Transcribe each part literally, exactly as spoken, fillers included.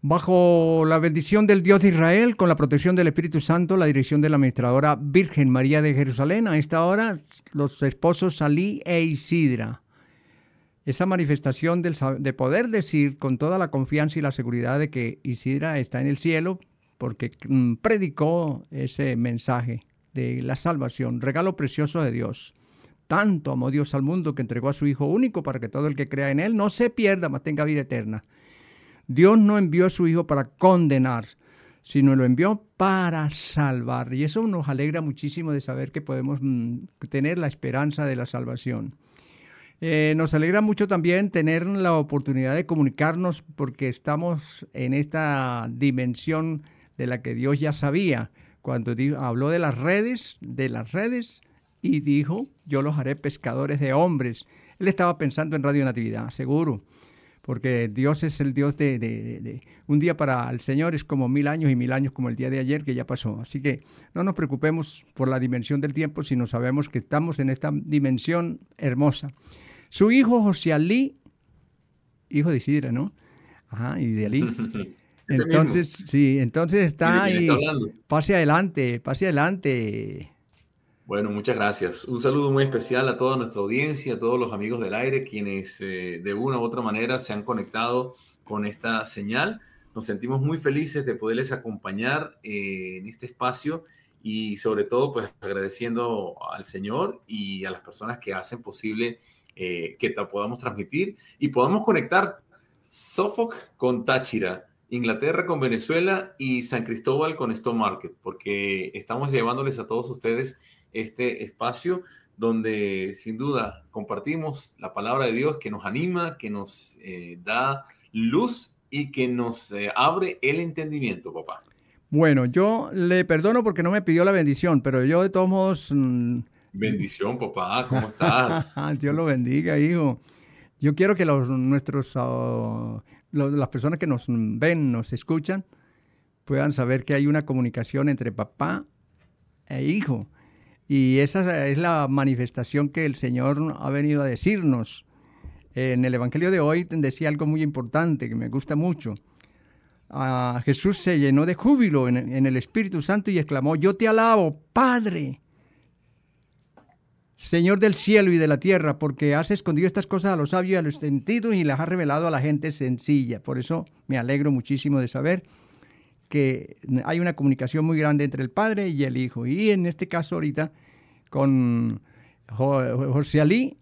Bajo la bendición del Dios de Israel, con la protección del Espíritu Santo, la dirección de la administradora Virgen María de Jerusalén, a esta hora los esposos Salí e Isidra. Esa manifestación del, de poder decir con toda la confianza y la seguridad de que Isidra está en el cielo porque mm, predicó ese mensaje de la salvación, regalo precioso de Dios. Tanto amó Dios al mundo que entregó a su Hijo único para que todo el que crea en Él no se pierda, mas tenga vida eterna. Dios no envió a su Hijo para condenar, sino lo envió para salvar. Y eso nos alegra muchísimo de saber que podemos mm, tener la esperanza de la salvación. Eh, nos alegra mucho también tener la oportunidad de comunicarnos porque estamos en esta dimensión de la que Dios ya sabía. Cuando dijo, habló de las redes, de las redes, y dijo, yo los haré pescadores de hombres. Él estaba pensando en Radio Natividad, seguro, porque Dios es el Dios de, de, de, de... Un día para el Señor es como mil años y mil años como el día de ayer que ya pasó. Así que no nos preocupemos por la dimensión del tiempo, sino sabemos que estamos en esta dimensión hermosa. Su hijo José Alí, hijo de Isidra, ¿no? Ajá, y de Alí. Entonces, sí, entonces está ahí. Pase adelante, pase adelante. Bueno, muchas gracias. Un saludo muy especial a toda nuestra audiencia, a todos los amigos del aire, quienes eh, de una u otra manera se han conectado con esta señal. Nos sentimos muy felices de poderles acompañar eh, en este espacio y sobre todo pues agradeciendo al Señor y a las personas que hacen posible eh, que podamos transmitir y podamos conectar Suffolk con Táchira, Inglaterra con Venezuela y San Cristóbal con Stone Market, porque estamos llevándoles a todos ustedes este espacio donde sin duda compartimos la palabra de Dios que nos anima, que nos eh, da luz y que nos eh, abre el entendimiento, papá. Bueno, yo le perdono porque no me pidió la bendición, pero yo de todos modos... Mmm... Bendición, papá, ¿cómo estás? Dios lo bendiga, hijo. Yo quiero que los, nuestros, uh, los, las personas que nos ven, nos escuchan, puedan saber que hay una comunicación entre papá e hijo. Y esa es la manifestación que el Señor ha venido a decirnos. En el Evangelio de hoy decía algo muy importante que me gusta mucho. Uh, Jesús se llenó de júbilo en, en el Espíritu Santo y exclamó, yo te alabo, Padre, Señor del cielo y de la tierra, porque has escondido estas cosas a los sabios y a los entendidos y las has revelado a la gente sencilla. Por eso me alegro muchísimo de saber que hay una comunicación muy grande entre el Padre y el Hijo. Y en este caso ahorita con José Alí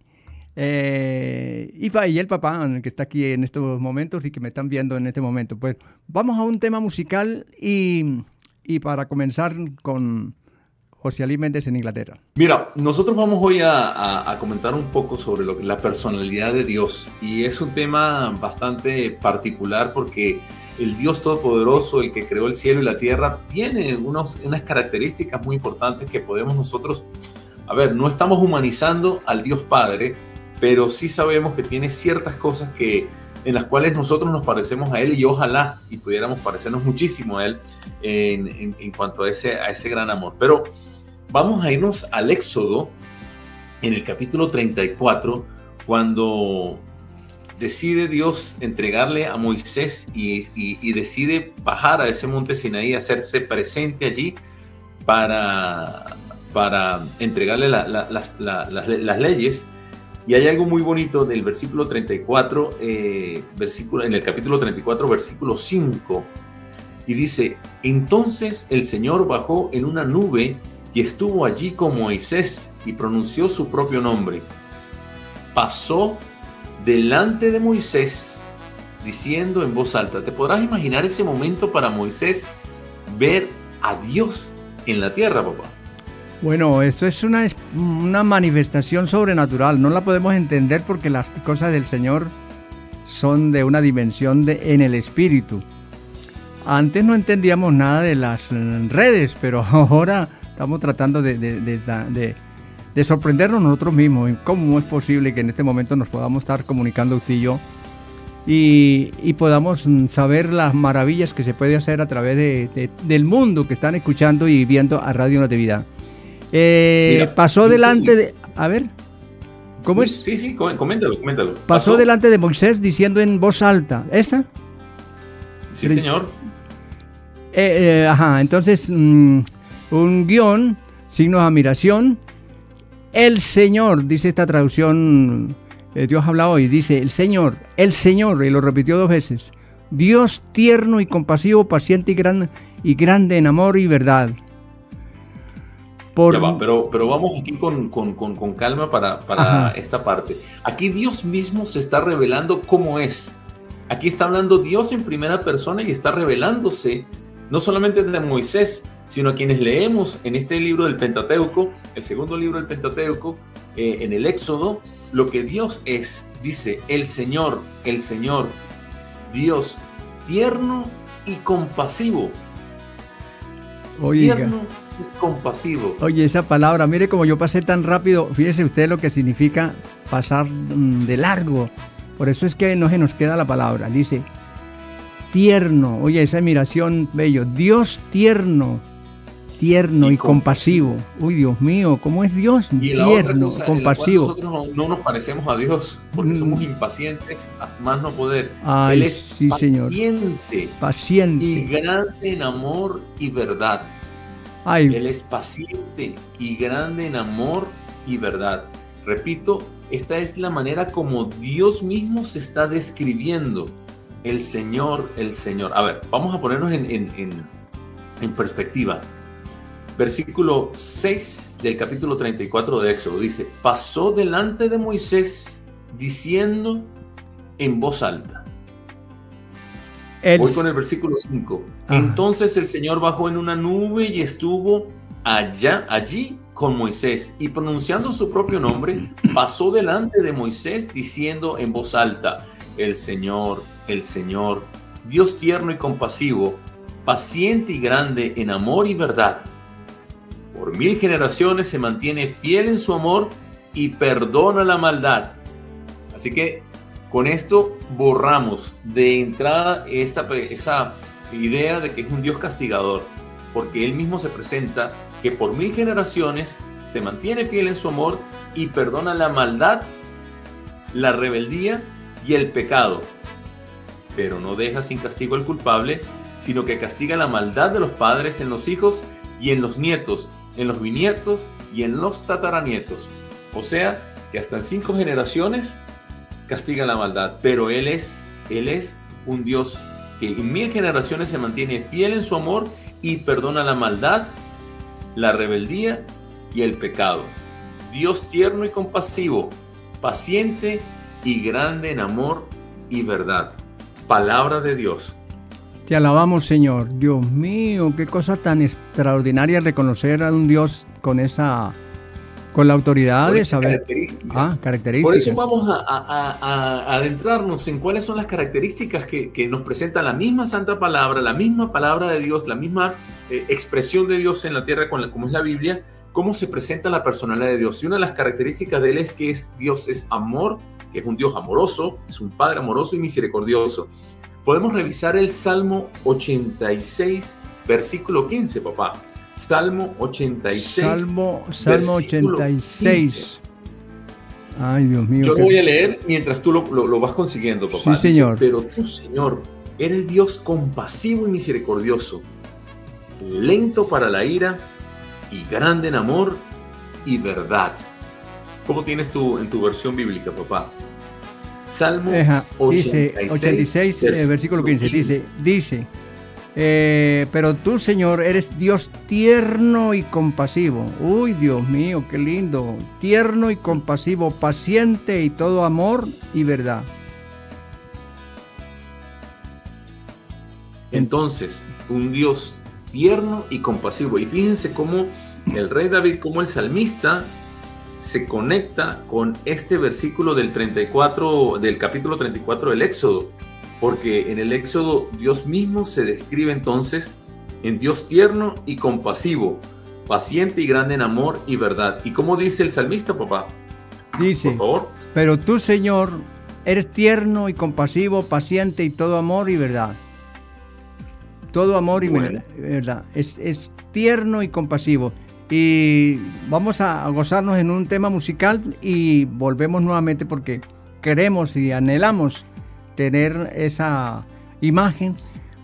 eh, y el papá que está aquí en estos momentos y que me están viendo en este momento. Pues vamos a un tema musical y, y para comenzar con José Alí Méndez en Inglaterra. Mira, nosotros vamos hoy a, a, a comentar un poco sobre lo que, la personalidad de Dios, y es un tema bastante particular porque el Dios Todopoderoso, el que creó el cielo y la tierra, tiene unos, unas características muy importantes que podemos nosotros, a ver, no estamos humanizando al Dios Padre, pero sí sabemos que tiene ciertas cosas que, en las cuales nosotros nos parecemos a Él y ojalá y pudiéramos parecernos muchísimo a Él en, en, en cuanto a ese, a ese gran amor. Pero vamos a irnos al Éxodo, en el capítulo treinta y cuatro, cuando decide Dios entregarle a Moisés y, y, y decide bajar a ese monte Sinaí, hacerse presente allí para, para entregarle la, la, las, la, las, las leyes. Y hay algo muy bonito del versículo treinta y cuatro, eh, versículo, en el capítulo treinta y cuatro, versículo cinco, y dice, entonces el Señor bajó en una nube y estuvo allí con Moisés y pronunció su propio nombre. Pasó delante de Moisés diciendo en voz alta. ¿Te podrás imaginar ese momento para Moisés ver a Dios en la tierra, papá? Bueno, eso es una, una manifestación sobrenatural. No la podemos entender porque las cosas del Señor son de una dimensión de, en el espíritu. Antes no entendíamos nada de las redes, pero ahora estamos tratando de, de, de, de, de sorprendernos nosotros mismos. ¿Cómo es posible que en este momento nos podamos estar comunicando usted y yo y, y podamos saber las maravillas que se puede hacer a través de, de, del mundo que están escuchando y viendo a Radio Natividad? Eh, Mira, pasó delante sí. de... A ver, ¿cómo es? Sí, sí, coméntalo, coméntalo. Pasó, pasó delante de Moisés diciendo en voz alta, ¿esa? Sí, señor. Eh, eh, ajá, entonces, mm, un guión, signos de admiración. El Señor, dice esta traducción, eh, Dios habla hoy, dice el Señor, el Señor, y lo repitió dos veces. Dios tierno y compasivo, paciente y, gran, y grande en amor y verdad. Por... Ya va, pero, pero vamos aquí con, con, con, con calma para, para esta parte. Aquí Dios mismo se está revelando cómo es. Aquí está hablando Dios en primera persona y está revelándose no solamente de Moisés, sino a quienes leemos en este libro del Pentateuco, el segundo libro del Pentateuco, eh, en el Éxodo, lo que Dios es. Dice, el Señor, el Señor, Dios tierno y compasivo. Oiga. Tierno y compasivo. Oye, esa palabra, mire como yo pasé tan rápido, fíjese usted lo que significa pasar de largo. Por eso es que no se nos queda la palabra. Dice, tierno, oye, esa admiración, bello. Dios tierno, tierno y, y compasivo. compasivo. Uy, Dios mío, ¿cómo es Dios? Y tierno, cosa, compasivo. Nosotros no, no nos parecemos a Dios, porque mm. somos impacientes, más no poder. Ay, Él es sí, paciente, señor. Paciente y grande en amor y verdad. Ay. Él es paciente y grande en amor y verdad. Repito, esta es la manera como Dios mismo se está describiendo. El Señor, el Señor. A ver, vamos a ponernos en, en, en, en perspectiva. Versículo seis del capítulo treinta y cuatro de Éxodo dice, pasó delante de Moisés diciendo en voz alta. El... Voy con el versículo cinco. Ah. Entonces el Señor bajó en una nube y estuvo allá, allí con Moisés, y pronunciando su propio nombre, pasó delante de Moisés diciendo en voz alta, el Señor, el Señor, Dios tierno y compasivo, paciente y grande en amor y verdad. Por mil generaciones se mantiene fiel en su amor y perdona la maldad. Así que con esto borramos de entrada esta, esa idea de que es un Dios castigador, porque Él mismo se presenta que por mil generaciones se mantiene fiel en su amor y perdona la maldad, la rebeldía y el pecado. Pero no deja sin castigo al culpable, sino que castiga la maldad de los padres en los hijos y en los nietos, en los bisnietos y en los tataranietos. O sea, que hasta en cinco generaciones castiga la maldad. Pero Él es, Él es un Dios que en mil generaciones se mantiene fiel en su amor y perdona la maldad, la rebeldía y el pecado. Dios tierno y compasivo, paciente y grande en amor y verdad. Palabra de Dios. Te alabamos, Señor. Dios mío, qué cosa tan extraordinaria reconocer a un Dios con esa, con la autoridad de saber. Característica. Ah, características. Por eso vamos a, a, a, a adentrarnos en cuáles son las características que, que nos presenta la misma Santa Palabra, la misma Palabra de Dios, la misma eh, expresión de Dios en la tierra, con la, como es la Biblia, cómo se presenta la personalidad de Dios. Y una de las características de Él es que es, Dios es amor, que es un Dios amoroso, es un Padre amoroso y misericordioso. Podemos revisar el Salmo ochenta y seis, versículo quince, papá. Salmo ochenta y seis. Salmo, Salmo ochenta y seis. quince. Ay, Dios mío. Yo lo voy a leer mientras tú lo, lo, lo vas consiguiendo, papá. Sí, Señor. Dice, pero tú, Señor, eres Dios compasivo y misericordioso, lento para la ira y grande en amor y verdad. ¿Cómo tienes tú en tu versión bíblica, papá? Salmo Eja, dice, ochenta y seis, versículo, eh, versículo quince, dice, dice, eh, pero tú, Señor, eres Dios tierno y compasivo. Uy, Dios mío, qué lindo. Tierno y compasivo, paciente y todo amor y verdad. Entonces, un Dios tierno y compasivo. Y fíjense cómo el rey David, como el salmista, se conecta con este versículo del treinta y cuatro, del capítulo treinta y cuatro del Éxodo, porque en el Éxodo Dios mismo se describe entonces en Dios tierno y compasivo, paciente y grande en amor y verdad. ¿Y cómo dice el salmista, papá? Dice, por favor. Pero tú, Señor, eres tierno y compasivo, paciente y todo amor y verdad. Todo amor y bueno. verdad. Es, es tierno y compasivo. Y vamos a gozarnos en un tema musical y volvemos nuevamente porque queremos y anhelamos tener esa imagen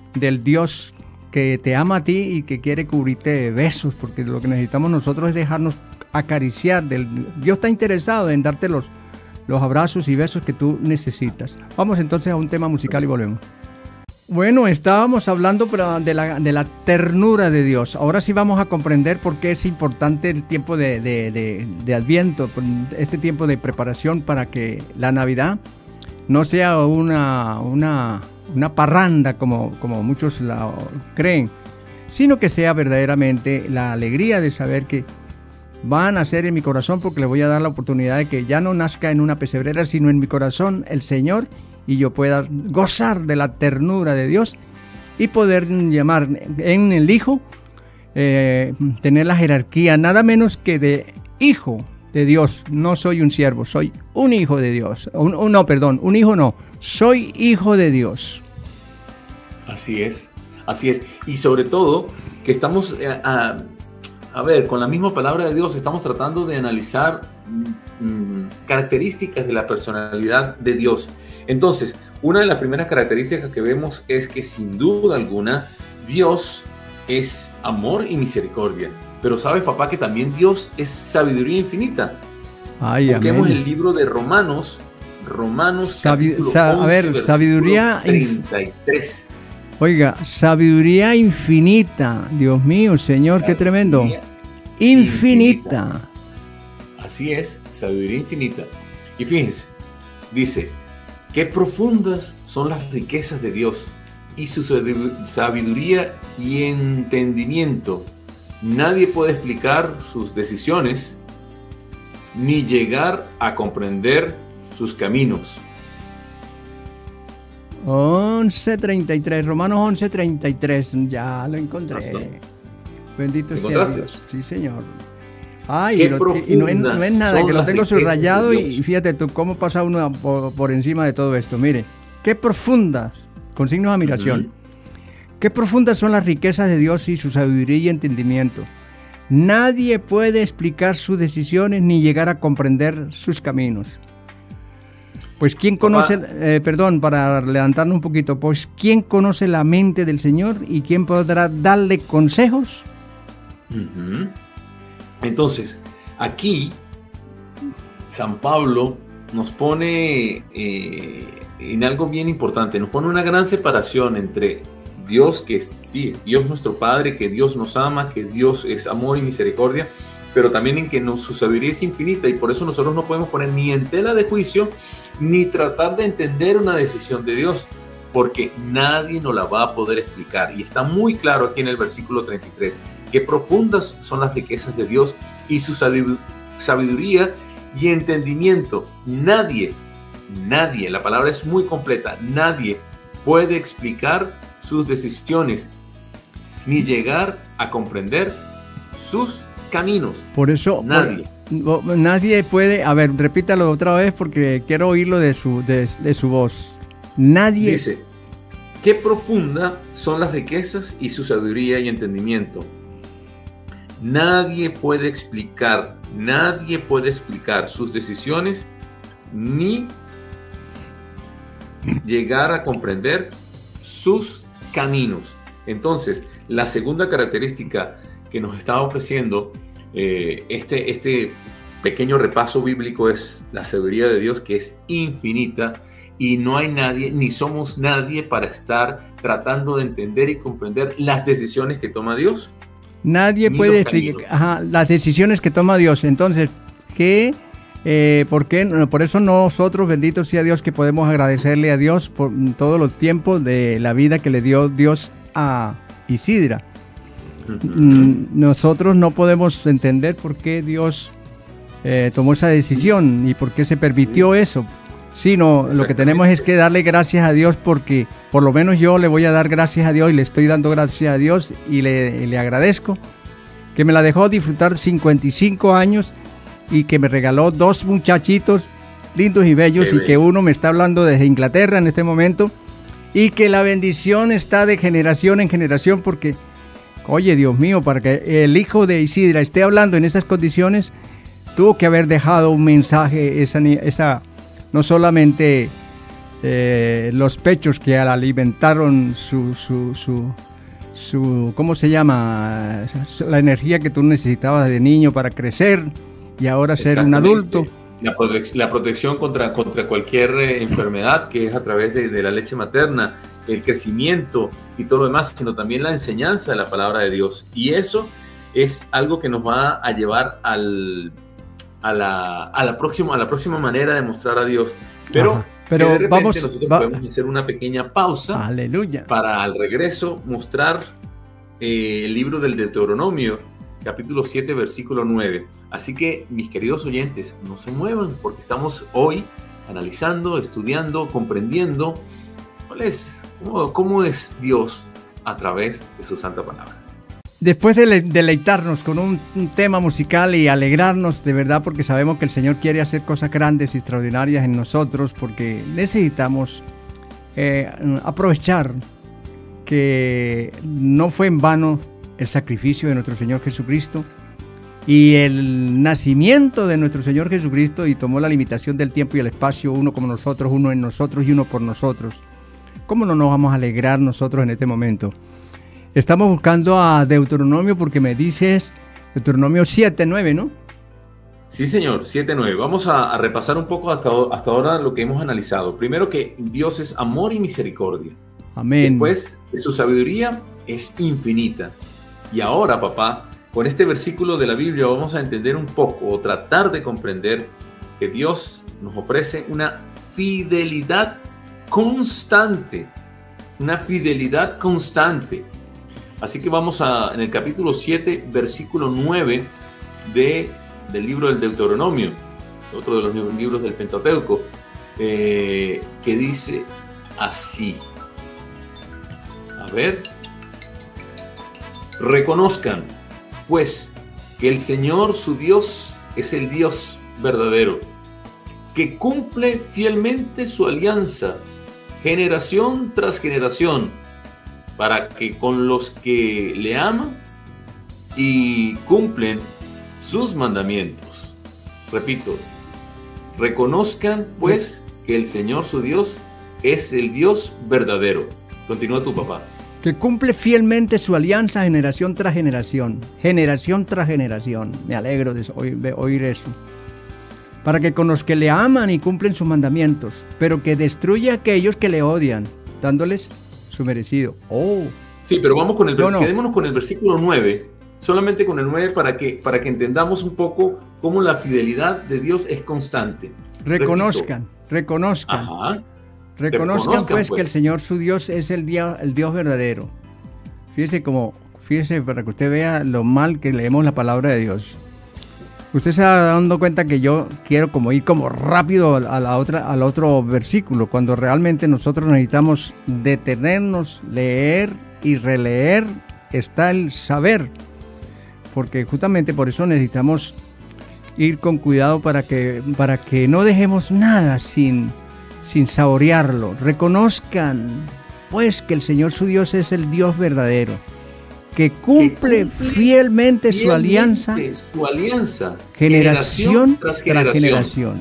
del Dios que te ama a ti y que quiere cubrirte de besos, porque lo que necesitamos nosotros es dejarnos acariciar. Del, Dios está interesado en darte los, los abrazos y besos que tú necesitas. Vamos entonces a un tema musical y volvemos. Bueno, estábamos hablando de la, de la ternura de Dios. Ahora sí vamos a comprender por qué es importante el tiempo de, de, de, de Adviento, este tiempo de preparación para que la Navidad no sea una, una, una parranda como, como muchos la creen, sino que sea verdaderamente la alegría de saber que van a nacer en mi corazón, porque le voy a dar la oportunidad de que ya no nazca en una pesebrera, sino en mi corazón el Señor, y yo pueda gozar de la ternura de Dios y poder llamar en el Hijo, eh, tener la jerarquía nada menos que de hijo de Dios. No soy un siervo, soy un hijo de Dios. Un, un, no, perdón, un hijo no, soy hijo de Dios. Así es, así es. Y sobre todo que estamos, a, a ver, con la misma palabra de Dios estamos tratando de analizar mmm, características de la personalidad de Dios. Entonces, una de las primeras características que vemos es que sin duda alguna Dios es amor y misericordia. Pero ¿sabes, papá, que también Dios es sabiduría infinita? Ay, Busquemos amén. el libro de Romanos, Romanos Sabi capítulo sa once, a ver, versículo sabiduría treinta y tres. Oiga, sabiduría infinita. Dios mío, Señor, sabiduría qué tremendo. Infinita. infinita. Así es, sabiduría infinita. Y fíjense, dice, qué profundas son las riquezas de Dios y su sabiduría y entendimiento. Nadie puede explicar sus decisiones ni llegar a comprender sus caminos. once treinta y tres, Romanos once treinta y tres, ya lo encontré. ¿No? Bendito sea Dios. Sí, Señor. Ay, Qué y, lo, y no, es, no es nada, que lo tengo subrayado y fíjate tú cómo pasa uno por, por encima de todo esto. Mire, qué profundas, con signos de admiración, uh-huh. Qué profundas son las riquezas de Dios y su sabiduría y entendimiento. Nadie puede explicar sus decisiones ni llegar a comprender sus caminos. Pues ¿quién conoce, eh, perdón, para levantarnos un poquito, pues ¿quién conoce la mente del Señor y quién podrá darle consejos? Uh-huh. Entonces, aquí San Pablo nos pone eh, en algo bien importante, nos pone una gran separación entre Dios, que sí, es Dios nuestro Padre, que Dios nos ama, que Dios es amor y misericordia, pero también en que nos, su sabiduría es infinita, y por eso nosotros no podemos poner ni en tela de juicio, ni tratar de entender una decisión de Dios, porque nadie nos la va a poder explicar. Y está muy claro aquí en el versículo treinta y tres, que profundas son las riquezas de Dios y su sabiduría y entendimiento. Nadie, nadie, la palabra es muy completa, nadie puede explicar sus decisiones, ni llegar a comprender sus caminos. Por eso, nadie. Por, nadie puede, a ver, repítalo otra vez porque quiero oírlo de su, de, de su voz. Nadie. Dice, qué profunda son las riquezas y su sabiduría y entendimiento. Nadie puede explicar, nadie puede explicar sus decisiones, ni llegar a comprender sus caminos. Entonces, la segunda característica que nos está ofreciendo eh, este, este pequeño repaso bíblico es la sabiduría de Dios, que es infinita, y no hay nadie, ni somos nadie para estar tratando de entender y comprender las decisiones que toma Dios. Nadie puede explicar ajá, las decisiones que toma Dios. Entonces, ¿qué? Eh, ¿Por qué? Por eso nosotros, bendito sea Dios, que podemos agradecerle a Dios por todos los tiempos de la vida que le dio Dios a Isidra. Uh-huh. Nosotros no podemos entender por qué Dios eh, tomó esa decisión y por qué se permitió sí. eso. Sino lo que tenemos es que darle gracias a Dios, porque por lo menos yo le voy a dar gracias a Dios y le estoy dando gracias a Dios y le, le agradezco que me la dejó disfrutar cincuenta y cinco años y que me regaló dos muchachitos lindos y bellos, y que uno me está hablando desde Inglaterra en este momento, y que la bendición está de generación en generación, porque, oye, Dios mío, para que el hijo de Isidra esté hablando en esas condiciones, tuvo que haber dejado un mensaje, esa, esa no solamente eh, los pechos que alimentaron su, su, su, su, ¿cómo se llama? La energía que tú necesitabas de niño para crecer y ahora ser un adulto. La, prote la protección contra, contra cualquier eh, enfermedad que es a través de, de la leche materna, el crecimiento y todo lo demás, sino también la enseñanza de la palabra de Dios. Y eso es algo que nos va a llevar al, a, la, a, la próxima, a la próxima manera de mostrar a Dios. Pero, Ajá, pero de repente vamos, nosotros va, podemos hacer una pequeña pausa. Aleluya. Para al regreso mostrar eh, el libro del Deuteronomio, capítulo siete, versículo nueve. Así que, mis queridos oyentes, no se muevan porque estamos hoy analizando, estudiando, comprendiendo cuál es, cómo, cómo es Dios a través de su santa palabra. Después de deleitarnos con un, un tema musical y alegrarnos de verdad porque sabemos que el Señor quiere hacer cosas grandes y extraordinarias en nosotros, porque necesitamos eh, aprovechar que no fue en vano el sacrificio de nuestro Señor Jesucristo y el nacimiento de nuestro Señor Jesucristo, y tomó la limitación del tiempo y el espacio, uno como nosotros, uno en nosotros y uno por nosotros. ¿Cómo no nos vamos a alegrar nosotros en este momento? Estamos buscando a Deuteronomio porque me dices Deuteronomio siete, nueve, ¿no? Sí, señor, siete, nueve. Vamos a, a repasar un poco hasta, hasta ahora lo que hemos analizado. Primero, que Dios es amor y misericordia. Amén. Después, que su sabiduría es infinita. Y ahora, papá, con este versículo de la Biblia vamos a entender un poco o tratar de comprender que Dios nos ofrece una fidelidad constante. Una fidelidad constante. Así que vamos a, en el capítulo siete, versículo nueve de, del libro del Deuteronomio, otro de los libros del Pentateuco, eh, que dice así. A ver. Reconozcan, pues, que el Señor su Dios es el Dios verdadero, que cumple fielmente su alianza, generación tras generación, para que con los que le aman y cumplen sus mandamientos. Repito, reconozcan pues que el Señor su Dios es el Dios verdadero. Continúa tu papá. Que cumple fielmente su alianza generación tras generación, generación tras generación. Me alegro de, oír, de oír eso. Para que con los que le aman y cumplen sus mandamientos, pero que destruye a aquellos que le odian, dándoles su merecido. Oh. Sí, pero vamos con el no, no. quedémonos con el versículo nueve, solamente con el nueve para que, para que entendamos un poco cómo la fidelidad de Dios es constante. Reconozcan, Repito. reconozcan. Ajá. Reconozcan, reconozcan pues, pues que el Señor su Dios es el Dios, el Dios verdadero. Fíjese como, fíjese para que usted vea lo mal que leemos la palabra de Dios. Usted se va dando cuenta que yo quiero como ir como rápido a la otra, al otro versículo, cuando realmente nosotros necesitamos detenernos, leer y releer, está el saber. Porque justamente por eso necesitamos ir con cuidado para que, para que no dejemos nada sin, sin saborearlo. Reconozcan pues que el Señor su Dios es el Dios verdadero, que cumple, que cumple fielmente, fielmente su alianza, su alianza generación, generación tras generación. Tras generación.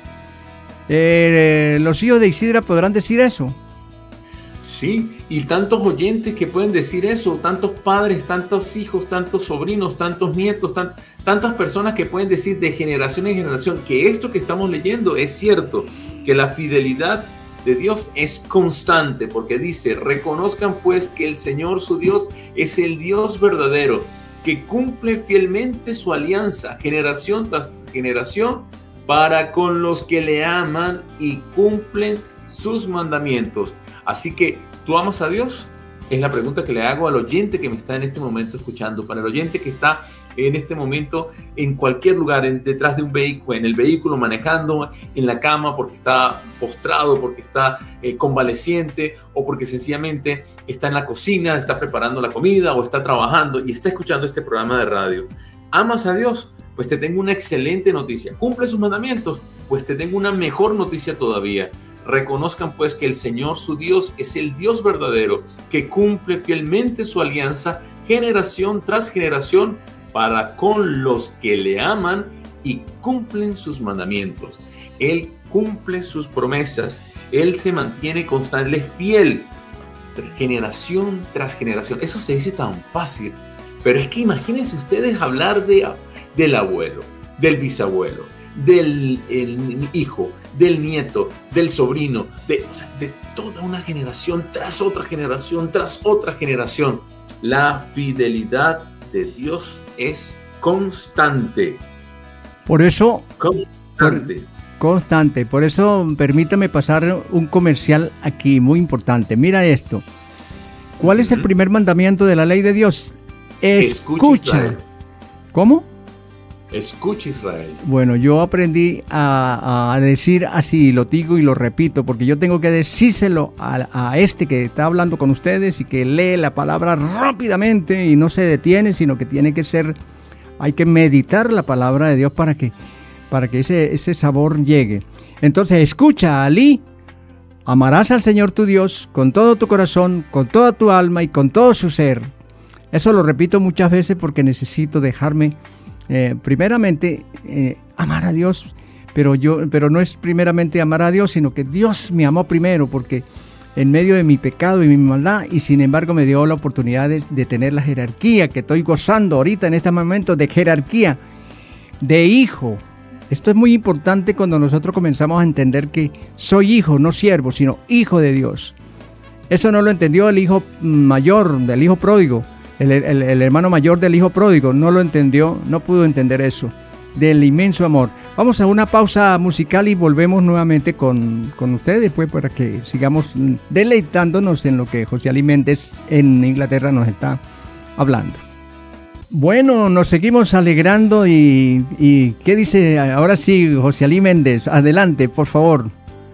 Eh, ¿Los hijos de Isidra podrán decir eso? Sí, y tantos oyentes que pueden decir eso, tantos padres, tantos hijos, tantos sobrinos, tantos nietos, tan, tantas personas que pueden decir de generación en generación que esto que estamos leyendo es cierto, que la fidelidad de Dios es constante, porque dice, reconozcan pues que el Señor su Dios es el Dios verdadero, que cumple fielmente su alianza, generación tras generación, para con los que le aman y cumplen sus mandamientos. Así que, ¿tú amas a Dios? Es la pregunta que le hago al oyente que me está en este momento escuchando, para el oyente que está en este momento en cualquier lugar, en, detrás de un vehículo, en el vehículo, manejando, en la cama porque está postrado, porque está eh, convaleciente, o porque sencillamente está en la cocina, está preparando la comida o está trabajando y está escuchando este programa de radio. ¿Amas a Dios? Pues te tengo una excelente noticia. ¿Cumple sus mandamientos? Pues te tengo una mejor noticia todavía. Reconozcan pues que el Señor su Dios es el Dios verdadero, que cumple fielmente su alianza generación tras generación para con los que le aman y cumplen sus mandamientos. Él cumple sus promesas Él se mantiene constante, Él es fiel, generación tras generación. Eso se dice tan fácil, pero es que imagínense ustedes hablar de, del abuelo, del bisabuelo, del el hijo, del nieto, del sobrino, de, o sea, de toda una generación tras otra generación, tras otra generación. La fidelidad de Dios es constante. Por eso, constante. Por, constante. Por eso, permítame pasar un comercial aquí muy importante. Mira esto. ¿Cuál es el primer mandamiento de la ley de Dios? Escucha. Escucha. ¿Cómo? Escucha, Israel. Bueno, yo aprendí a, a decir así, lo digo y lo repito, porque yo tengo que decírselo a, a este que está hablando con ustedes y que lee la palabra rápidamente y no se detiene, sino que tiene que ser, hay que meditar la palabra de Dios para que, para que ese, ese sabor llegue. Entonces, escucha, Ali, amarás al Señor tu Dios con todo tu corazón, con toda tu alma y con todo su ser. Eso lo repito muchas veces porque necesito dejarme Eh, primeramente eh, amar a Dios, pero yo, pero no es primeramente amar a Dios, sino que Dios me amó primero, porque en medio de mi pecado y mi maldad, y sin embargo me dio la oportunidad de, de tener la jerarquía que estoy gozando ahorita en este momento, de jerarquía, de hijo. Esto es muy importante cuando nosotros comenzamos a entender que soy hijo, no siervo, sino hijo de Dios. Eso no lo entendió el hijo mayor, del hijo pródigo. El, el, el hermano mayor del hijo pródigo no lo entendió, no pudo entender eso, del inmenso amor. Vamos a una pausa musical y volvemos nuevamente con, con ustedes, pues, para que sigamos deleitándonos en lo que José Ali Méndez en Inglaterra nos está hablando. Bueno, nos seguimos alegrando y, y ¿qué dice ahora sí José Ali Méndez? Adelante, por favor.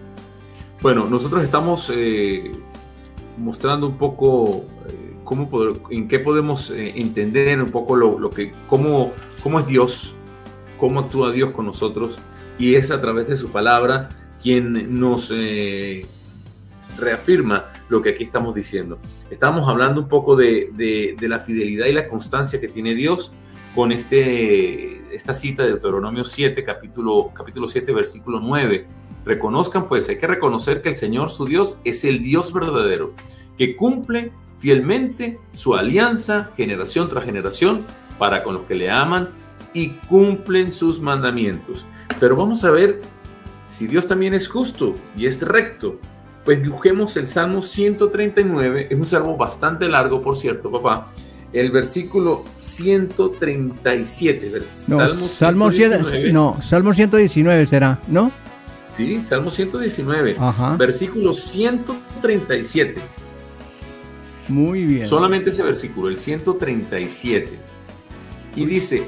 Bueno, nosotros estamos eh, mostrando un poco... Eh, Cómo poder, en qué podemos eh, entender un poco lo, lo que, cómo, cómo es Dios, cómo actúa Dios con nosotros, y es a través de su palabra quien nos eh, reafirma lo que aquí estamos diciendo. Estamos hablando un poco de, de, de la fidelidad y la constancia que tiene Dios con este, esta cita de Deuteronomio siete, capítulo, capítulo siete, versículo nueve. Reconozcan, pues, hay que reconocer que el Señor, su Dios, es el Dios verdadero, que cumple fielmente su alianza generación tras generación para con los que le aman y cumplen sus mandamientos. Pero vamos a ver si Dios también es justo y es recto. Pues busquemos el Salmo ciento treinta y nueve, es un salmo bastante largo, por cierto, papá. El versículo ciento treinta y siete. No, Salmo, Salmo ciento diecinueve. No, Salmo ciento diecinueve será, ¿no? Sí, Salmo ciento diecinueve, Ajá. Versículo ciento treinta y siete. Muy bien. Solamente ese versículo, el ciento treinta y siete. Y dice: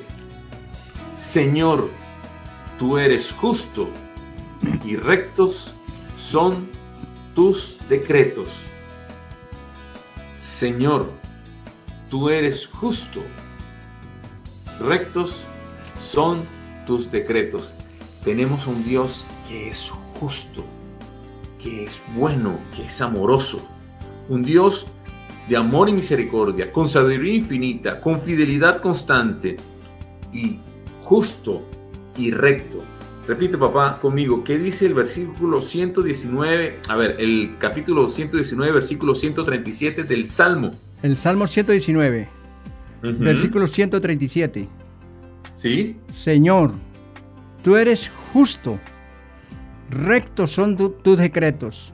Señor, tú eres justo y rectos son tus decretos. Señor, tú eres justo, rectos son tus decretos. Tenemos un Dios que es justo, que es bueno, que es amoroso. Un Dios de amor y misericordia, con sabiduría infinita, con fidelidad constante y justo y recto. Repite, papá, conmigo, ¿qué dice el versículo ciento diecinueve? A ver, el capítulo ciento diecinueve, versículo ciento treinta y siete del Salmo. El Salmo ciento diecinueve, uh-huh. Versículo ciento treinta y siete. Sí. Señor, tú eres justo, rectos son tu, tus decretos.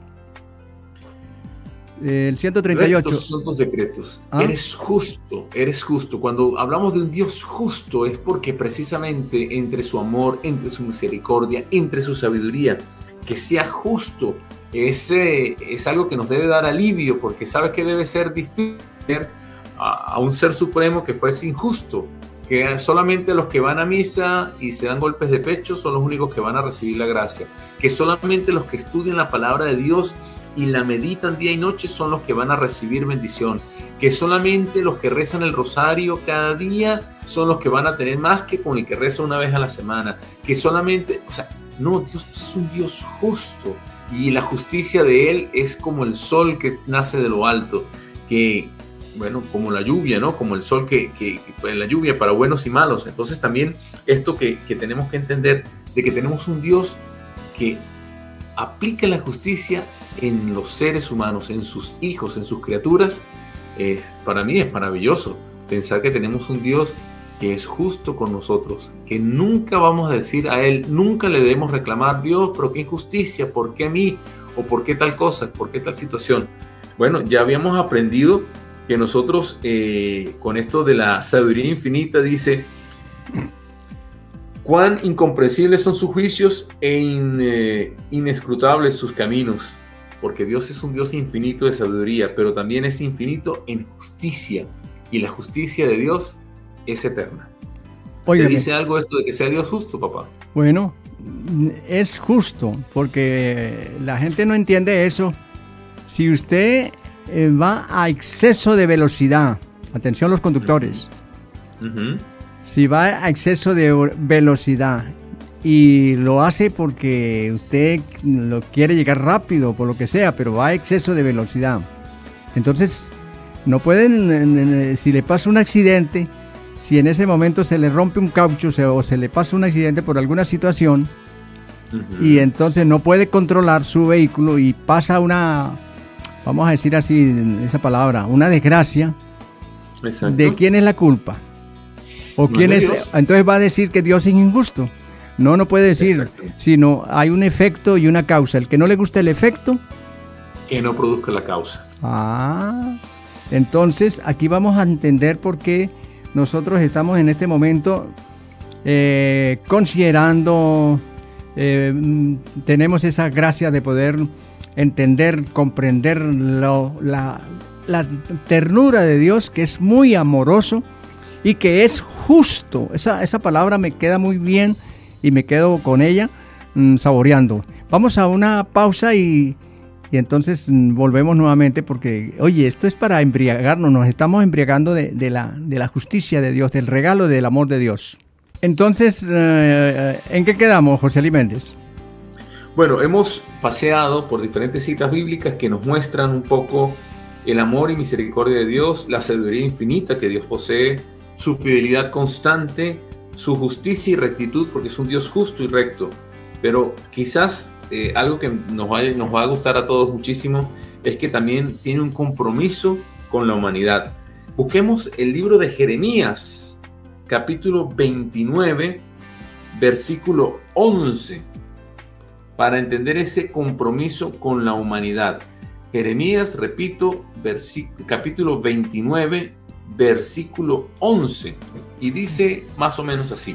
El ciento treinta y ocho. Rectos son tus decretos. ¿Ah? Eres justo, eres justo. Cuando hablamos de un Dios justo es porque precisamente entre su amor, entre su misericordia, entre su sabiduría, que sea justo, es, eh, es algo que nos debe dar alivio, porque sabes que debe ser difícil a, a un ser supremo que fuese injusto, que solamente los que van a misa y se dan golpes de pecho son los únicos que van a recibir la gracia, que solamente los que estudian la palabra de Dios y la meditan día y noche son los que van a recibir bendición, que solamente los que rezan el rosario cada día son los que van a tener más que con el que reza una vez a la semana, que solamente, o sea, no, Dios es un Dios justo y la justicia de Él es como el sol que nace de lo alto, que, bueno, como la lluvia, ¿no? Como el sol que, que, que la lluvia para buenos y malos. Entonces también esto que, que tenemos que entender, de que tenemos un Dios que aplica la justicia en los seres humanos, en sus hijos, en sus criaturas, es, para mí es maravilloso pensar que tenemos un Dios que es justo con nosotros, que nunca vamos a decir a Él, nunca le debemos reclamar, Dios, pero qué injusticia, ¿por qué a mí? ¿O por qué tal cosa? ¿Por qué tal situación? Bueno, ya habíamos aprendido que nosotros eh, con esto de la sabiduría infinita dice, cuán incomprensibles son sus juicios e in, eh, inescrutables sus caminos, porque Dios es un Dios infinito de sabiduría, pero también es infinito en justicia, y la justicia de Dios es eterna. Óigame. ¿Te dice algo esto de que sea Dios justo, papá? Bueno, es justo, porque la gente no entiende eso. Si usted eh, va a exceso de velocidad, atención los conductores, Uh-huh. Uh-huh. si va a exceso de velocidad y lo hace porque usted lo quiere llegar rápido, por lo que sea, pero va a exceso de velocidad, entonces no pueden, si le pasa un accidente, si en ese momento se le rompe un caucho o se le pasa un accidente por alguna situación, uh-huh, y entonces no puede controlar su vehículo y pasa una, vamos a decir así, esa palabra, una desgracia, exacto, ¿de quién es la culpa? ¿O no quién es es? Entonces va a decir que Dios es injusto. No, no puede decir, sino hay un efecto y una causa. El que no le gusta el efecto, que no produzca la causa. Ah, entonces aquí vamos a entender por qué nosotros estamos en este momento eh, considerando, eh, tenemos esa gracia de poder entender, comprender lo, la, la ternura de Dios, que es muy amoroso y que es justo. Esa, esa palabra me queda muy bien y me quedo con ella mmm, saboreando. Vamos a una pausa y, y entonces mmm, volvemos nuevamente porque, oye, esto es para embriagarnos, nos estamos embriagando de, de, la, de la justicia de Dios, del regalo del amor de Dios. Entonces, eh, ¿en qué quedamos, José Eli Méndez? Bueno, hemos paseado por diferentes citas bíblicas que nos muestran un poco el amor y misericordia de Dios, la sabiduría infinita que Dios posee, su fidelidad constante, su justicia y rectitud, porque es un Dios justo y recto. Pero quizás eh, algo que nos va, nos va a gustar a todos muchísimo es que también tiene un compromiso con la humanidad. Busquemos el libro de Jeremías, capítulo veintinueve, versículo once, para entender ese compromiso con la humanidad. Jeremías, repito, capítulo veintinueve, versículo once, y dice más o menos así: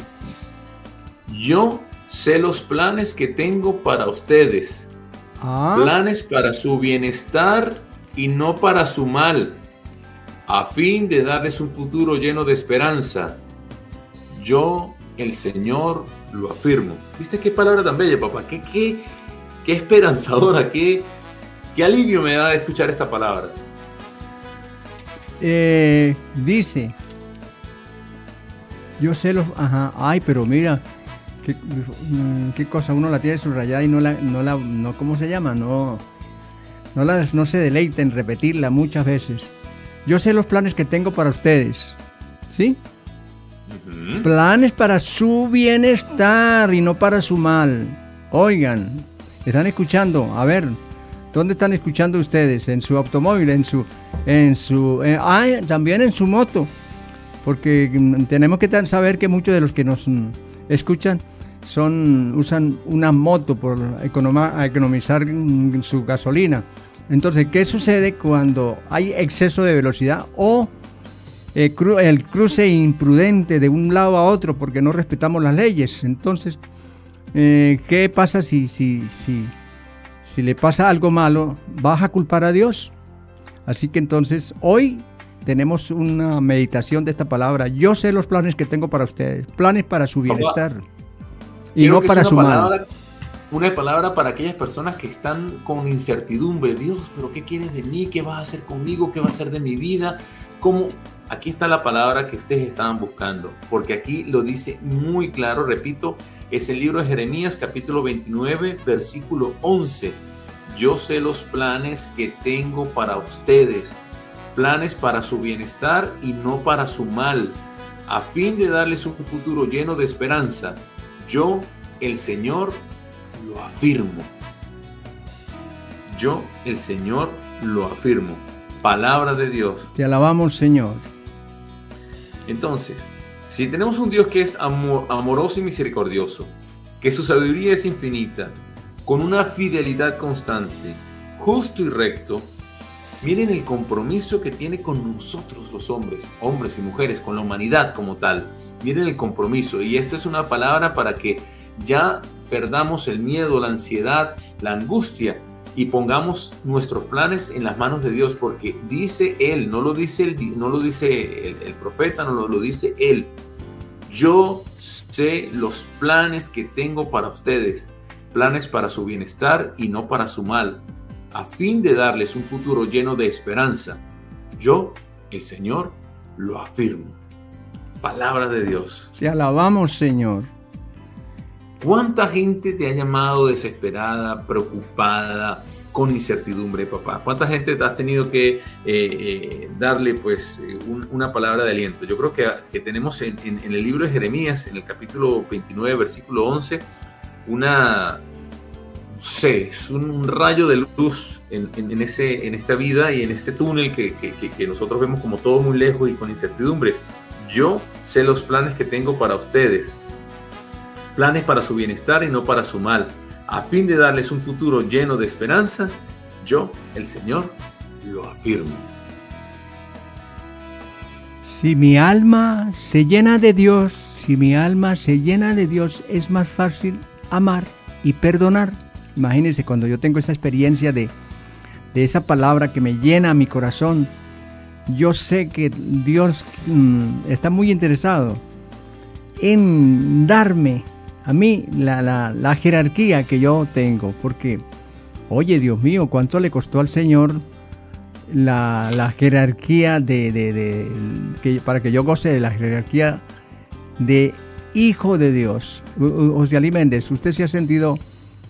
yo sé los planes que tengo para ustedes, ah. planes para su bienestar y no para su mal, a fin de darles un futuro lleno de esperanza. Yo, el Señor, lo afirmo. ¿Viste qué palabra tan bella, papá? Qué, qué, qué esperanzadora, qué, qué alivio me da de escuchar esta palabra. Eh, dice, yo sé los, ajá, ay, pero mira, qué, qué cosa, uno la tiene subrayada y no la, no la, no, ¿cómo se llama? No, no la, no se deleita en repetirla muchas veces. Yo sé los planes que tengo para ustedes, ¿sí? Uh-huh. Planes para su bienestar y no para su mal. Oigan, ¿están escuchando? A ver, ¿dónde están escuchando ustedes? ¿En su automóvil? ¿En su, en su, eh, ah, también en su moto? Porque tenemos que saber que muchos de los que nos mm, escuchan son, usan una moto por economa, economizar mm, su gasolina. Entonces, ¿qué sucede cuando hay exceso de velocidad o eh, cru, el cruce imprudente de un lado a otro porque no respetamos las leyes? Entonces, eh, ¿qué pasa si, si, si, si le pasa algo malo? ¿Vas a culpar a Dios? Así que entonces, hoy tenemos una meditación de esta palabra. Yo sé los planes que tengo para ustedes, planes para su bienestar. Papá, y no para su palabra, mal. Una palabra para aquellas personas que están con incertidumbre. Dios, ¿pero qué quieres de mí? ¿Qué vas a hacer conmigo? ¿Qué va a hacer de mi vida? ¿Cómo? Aquí está la palabra que ustedes estaban buscando, porque aquí lo dice muy claro, repito, es el libro de Jeremías, capítulo veintinueve, versículo once. Yo sé los planes que tengo para ustedes, planes para su bienestar y no para su mal, a fin de darles un futuro lleno de esperanza. Yo, el Señor, lo afirmo. Yo, el Señor, lo afirmo. Palabra de Dios. Te alabamos, Señor. Entonces, si tenemos un Dios que es amor, amoroso y misericordioso, que su sabiduría es infinita, con una fidelidad constante, justo y recto, miren el compromiso que tiene con nosotros los hombres, hombres y mujeres, con la humanidad como tal. Miren el compromiso. Y esta es una palabra para que ya perdamos el miedo, la ansiedad, la angustia y pongamos nuestros planes en las manos de Dios, porque dice Él, no lo dice el, no lo dice el, el profeta, no lo, lo dice Él. Yo sé los planes que tengo para ustedes, planes para su bienestar y no para su mal, a fin de darles un futuro lleno de esperanza. Yo, el Señor, lo afirmo. Palabra de Dios. Te alabamos, Señor. ¿Cuánta gente te ha llamado desesperada, preocupada, con incertidumbre, papá? ¿Cuánta gente te has tenido que eh, eh, darle pues un, una palabra de aliento? Yo creo que, que tenemos en, en, en el libro de Jeremías, en el capítulo veintinueve, versículo once, una, no sé, es un, un rayo de luz en, en, en, ese, en esta vida y en este túnel que, que, que, que nosotros vemos como todo muy lejos y con incertidumbre. Yo sé los planes que tengo para ustedes, planes para su bienestar y no para su mal, a fin de darles un futuro lleno de esperanza. Yo, el Señor, lo afirmo. Si mi alma se llena de Dios, si mi alma se llena de Dios, es más fácil amar y perdonar. Imagínense cuando yo tengo esa experiencia de, de esa palabra que me llena mi corazón. Yo sé que Dios mmm, está muy interesado en darme a mí la, la, la jerarquía que yo tengo, porque, oye, Dios mío, ¿cuánto le costó al Señor la, la jerarquía de, de, de que, para que yo goce de la jerarquía de hijo de Dios? Osialí Méndez, ¿usted se ha sentido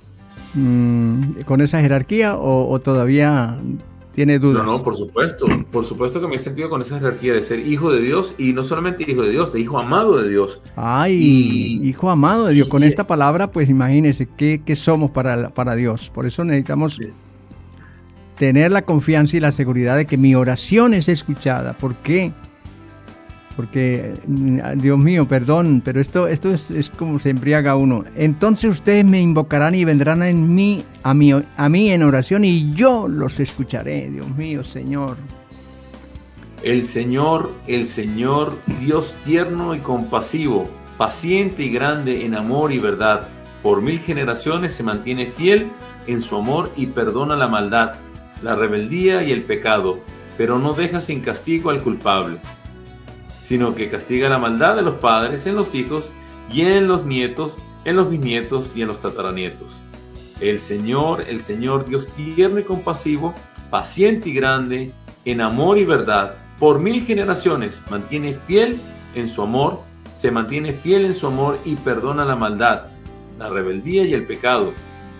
mmm, con esa jerarquía o, o todavía tiene dudas? No, no, por supuesto, por supuesto que me he sentido con esa jerarquía de ser hijo de Dios, y no solamente hijo de Dios, de hijo amado de Dios. Ay, y, hijo amado de Dios, con y, esta palabra, pues imagínense qué, qué somos para, para Dios. Por eso necesitamos sí. tener la confianza y la seguridad de que mi oración es escuchada. ¿Por qué? Porque, Dios mío, perdón, pero esto, esto es, es como se embriaga uno. Entonces ustedes me invocarán y vendrán en mí, a mí, a mí en oración, y yo los escucharé. Dios mío, Señor. El Señor, el Señor, Dios tierno y compasivo, paciente y grande en amor y verdad, por mil generaciones se mantiene fiel en su amor y perdona la maldad, la rebeldía y el pecado, pero no deja sin castigo al culpable, sino que castiga la maldad de los padres en los hijos y en los nietos, en los bisnietos y en los tataranietos. El Señor, el Señor, Dios tierno y compasivo, paciente y grande, en amor y verdad, por mil generaciones, mantiene fiel en su amor, se mantiene fiel en su amor y perdona la maldad, la rebeldía y el pecado.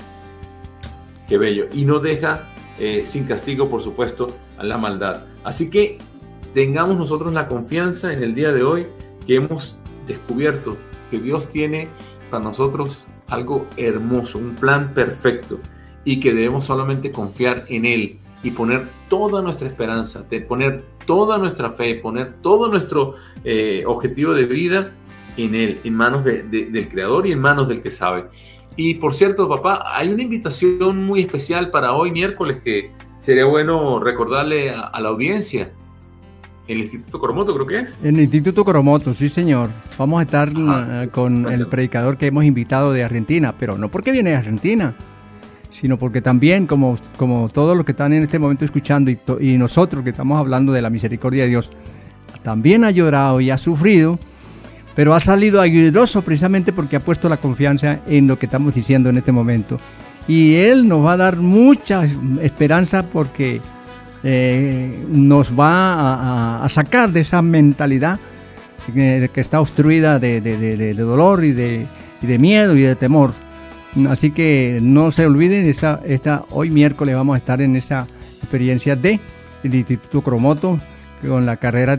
Qué bello. Y no deja eh, sin castigo, por supuesto, a la maldad. Así que tengamos nosotros la confianza en el día de hoy que hemos descubierto que Dios tiene para nosotros algo hermoso, un plan perfecto, y que debemos solamente confiar en Él y poner toda nuestra esperanza, de poner toda nuestra fe, poner todo nuestro eh, objetivo de vida en Él, en manos de, de, del Creador y en manos del que sabe. Y por cierto, papá, hay una invitación muy especial para hoy miércoles que sería bueno recordarle a, a la audiencia. El Instituto Coromoto, creo que es. El Instituto Coromoto, sí, señor. Vamos a estar Ajá, con cuéntame. el predicador que hemos invitado de Argentina, pero no porque viene de Argentina, sino porque también, como, como todos los que están en este momento escuchando y, to, y nosotros que estamos hablando de la misericordia de Dios, también ha llorado y ha sufrido, pero ha salido ayudoso precisamente porque ha puesto la confianza en lo que estamos diciendo en este momento. Y Él nos va a dar mucha esperanza porque Eh, nos va a, a sacar de esa mentalidad que, que está obstruida de, de, de, de dolor y de, y de miedo y de temor. Así que no se olviden, esta, esta, hoy miércoles vamos a estar en esa experiencia de el Instituto Coromoto con la carrera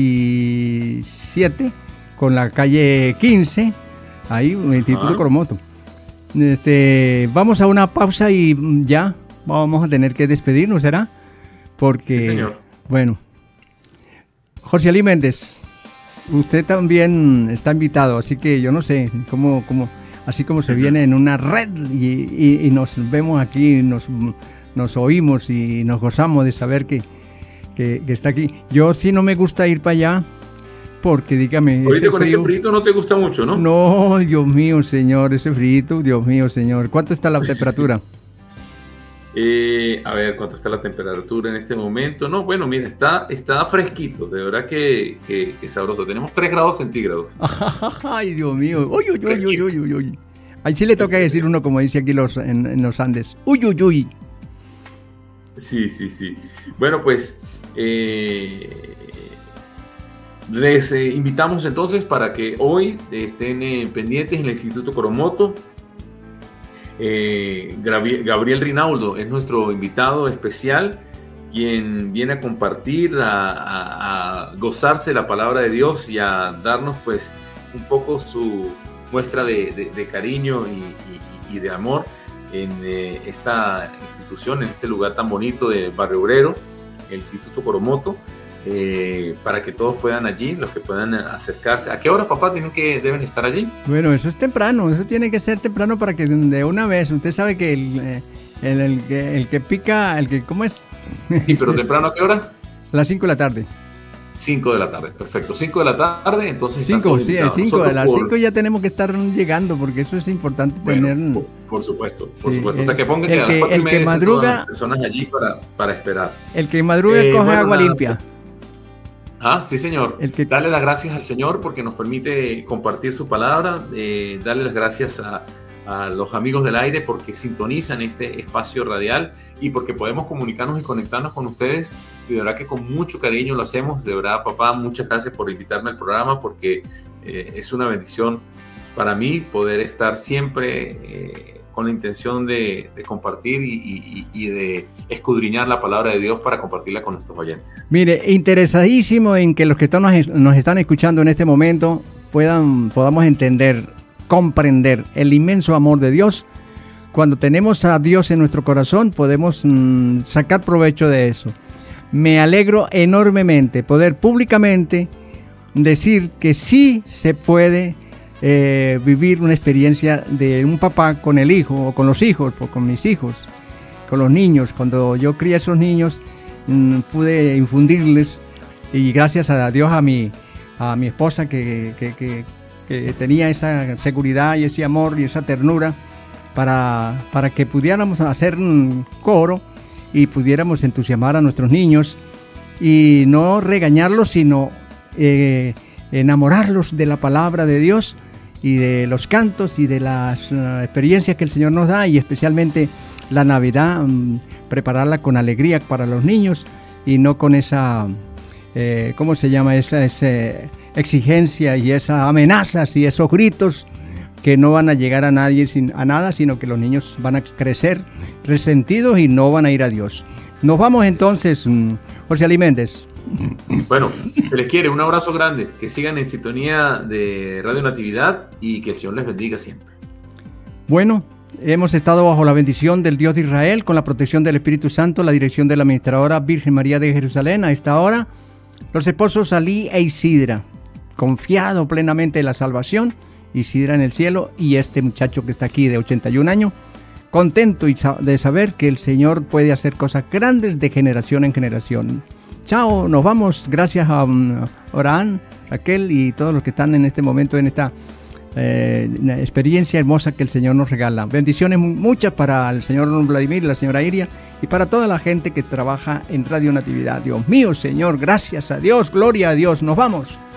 diecisiete, con la calle quince, ahí el Instituto Ajá. Coromoto. Este, vamos a una pausa y ya vamos a tener que despedirnos, ¿será? Porque, sí, señor. Bueno, José Ali Méndez, usted también está invitado, así que yo no sé cómo, cómo así como se uh-huh. viene en una red y, y, y nos vemos aquí, nos, nos oímos y nos gozamos de saber que, que, que está aquí. Yo sí no me gusta ir para allá, porque dígame... Ahorita con frío, este frito no te gusta mucho, ¿no? No, Dios mío, señor, ese frito, Dios mío, señor. ¿Cuánto está la temperatura? Eh, a ver, ¿cuánto está la temperatura en este momento? No, bueno, mira, está, está fresquito, de verdad que, que, que sabroso. Tenemos tres grados centígrados. Ay, Dios mío. Uy, uy, uy, uy, uy, uy, uy. Ahí sí le toca decir uno, como dice aquí los, en, en los Andes. Uy, uy, uy. Sí, sí, sí. Bueno, pues eh, les eh, invitamos entonces para que hoy estén eh, pendientes en el Instituto Coromoto. Eh, Gabriel Rinaldo es nuestro invitado especial, quien viene a compartir, a, a, a gozarse la palabra de Dios y a darnos pues un poco su muestra de, de, de cariño y, y, y de amor en eh, esta institución, en este lugar tan bonito de Barrio Obrero, el Instituto Coromoto. Eh, para que todos puedan allí, los que puedan acercarse. ¿A qué hora, papá, tienen que, deben estar allí? Bueno, eso es temprano, eso tiene que ser temprano para que de una vez, usted sabe que el, el, el, que, el que pica, el que, ¿cómo es? ¿Y pero temprano a qué hora? A las cinco de la tarde. cinco de la tarde, perfecto. cinco de la tarde, entonces... cinco, sí, a las cinco por... ya tenemos que estar llegando, porque eso es importante bueno, tener... Por, por supuesto, por sí, supuesto. El, o sea, que pongan que a las cuatro y media madruga, todas las personas allí para, para esperar. El que madruga eh, coge bueno, agua nada, limpia. Ah, sí, señor. El que... Dale las gracias al Señor porque nos permite compartir su palabra. Eh, darle las gracias a, a los amigos del aire porque sintonizan este espacio radial y porque podemos comunicarnos y conectarnos con ustedes. Y de verdad que con mucho cariño lo hacemos. De verdad, papá, muchas gracias por invitarme al programa porque eh, es una bendición para mí poder estar siempre eh, con la intención de, de compartir y, y, y de escudriñar la palabra de Dios para compartirla con nuestros oyentes. Mire, interesadísimo en que los que nos, nos están escuchando en este momento puedan, podamos entender, comprender el inmenso amor de Dios. Cuando tenemos a Dios en nuestro corazón, podemos mmm, sacar provecho de eso. Me alegro enormemente poder públicamente decir que sí se puede Eh, vivir una experiencia de un papá con el hijo o con los hijos, o con mis hijos, con los niños. Cuando yo crié a esos niños mmm, pude infundirles y gracias a Dios a mi, a mi esposa que, que, que, que tenía esa seguridad y ese amor y esa ternura para, para que pudiéramos hacer un coro y pudiéramos entusiasmar a nuestros niños y no regañarlos sino eh, enamorarlos de la palabra de Dios y de los cantos y de las uh, experiencias que el Señor nos da y especialmente la Navidad, um, prepararla con alegría para los niños y no con esa, eh, ¿cómo se llama? Esa, esa exigencia y esas amenazas y esos gritos que no van a llegar a nadie, sin, a nada, sino que los niños van a crecer resentidos y no van a ir a Dios. Nos vamos entonces, um, José Ali Méndez. Bueno, se les quiere, un abrazo grande, que sigan en sintonía de Radio Natividad y que el Señor les bendiga siempre. Bueno, hemos estado bajo la bendición del Dios de Israel, con la protección del Espíritu Santo, la dirección de la administradora Virgen María de Jerusalén. A esta hora, los esposos Ali e Isidra, confiado plenamente en la salvación, Isidra en el cielo y este muchacho que está aquí de ochenta y un años, contento de saber que el Señor puede hacer cosas grandes de generación en generación. Chao, nos vamos. Gracias a um, Orán, Raquel y todos los que están en este momento en esta eh, experiencia hermosa que el Señor nos regala. Bendiciones muchas para el señor Vladimir y la señora Iria y para toda la gente que trabaja en Radio Natividad. Dios mío, Señor, gracias a Dios, gloria a Dios. Nos vamos.